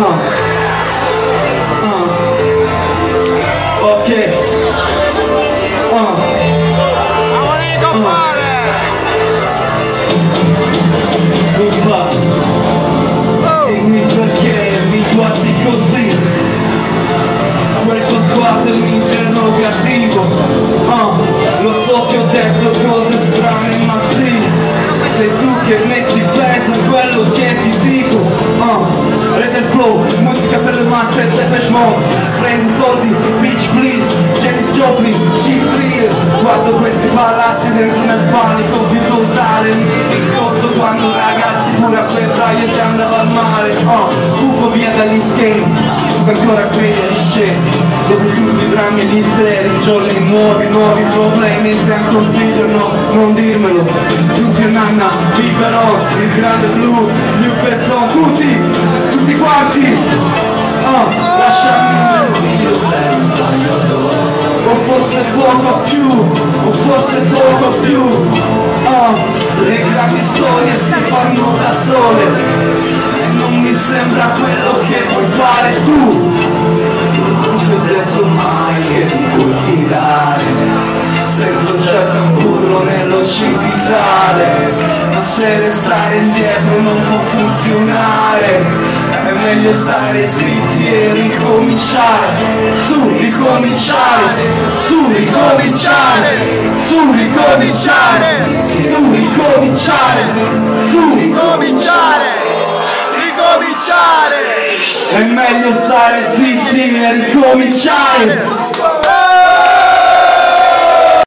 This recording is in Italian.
Ok. Dimmi perché mi guardi così, quel tuo sguardo è un interrogativo. Lo so che ho detto cose strane, ma sì, sei tu che metti peso in quello che ti dico. Red and Flow, musica per le masse, Depeche Mode. Prendi soldi, bitch please, Janis Joplin, cheap thrills. Guardo questi palazzi dentro nel panico più totale. Mi ricordo quando ragazzi pure a febbraio si andava al mare. Fugo via dagli schemi, tu ancora credi agli scemi. Dopo tutti i drammi e gli steli, giorni nuovi problemi. Se un consiglio no, non dirmelo. Tutti nanna, libero, il grande blu, New Besson, tutti quanti. Lasciami tranquillo per un paio d'ore, o forse poco più. Le grandi storie si fanno da sole, non mi sembra quello che vuoi fare tu. Non ti ho detto mai che ti puoi fidare, sento già tamburo nello scipitare, ma se restare insieme non può funzionare. È meglio stare zitti e ricominciare, ricominciare, ricominciare. È meglio stare zitti e ricominciare.